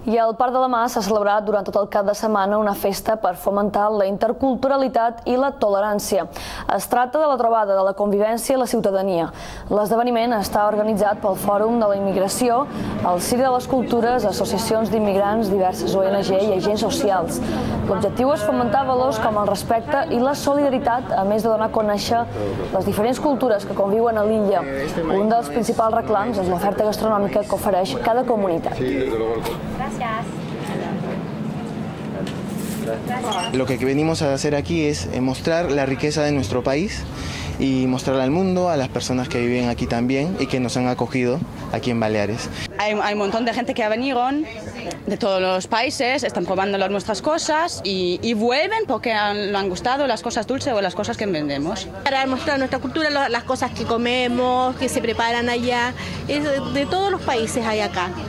I al Parc de la Mas s'ha celebrat durant tot el cap de setmana una festa per fomentar la interculturalitat i la tolerància. Es tracta de la trobada de la convivència i la ciutadania. L'esdeveniment està organitzat pel Fòrum de la Immigració, el Circ de les Cultures, associacions d'immigrants, diverses ONG i agents socials. L'objectiu és fomentar valors com el respecte i la solidaritat, a més de donar a conèixer les diferents cultures que conviuen a l'illa. Un dels principals reclams és l'oferta gastronòmica que ofereix cada comunitat. Lo que venimos a hacer aquí es mostrar la riqueza de nuestro país y mostrarla al mundo, a las personas que viven aquí también y que nos han acogido aquí en Baleares. Hay un montón de gente que ha venido de todos los países, están probando nuestras cosas y vuelven porque le han gustado las cosas dulces o las cosas que vendemos. Para mostrar nuestra cultura, las cosas que comemos, que se preparan allá, de todos los países hay acá.